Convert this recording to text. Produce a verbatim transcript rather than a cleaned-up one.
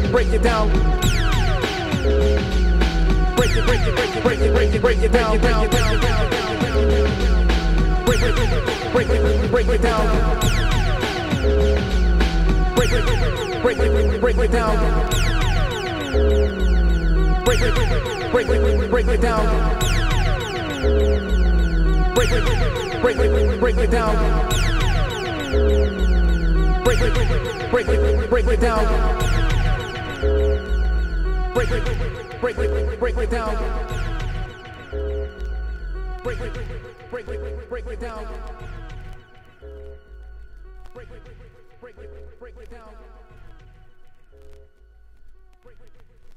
break it down. Break it, break it, break it, break it, break it, break it down, down, down, down, down, down. Break it, break it, break it down. Break it, break it, break it down. Break it, break it, break it down. Break it, break it, break it down. Break it, break it, break it down. Break it, break it, break it down. Break it, break it, break it down. Break it, break it, break it down. Break it, break it, break it down.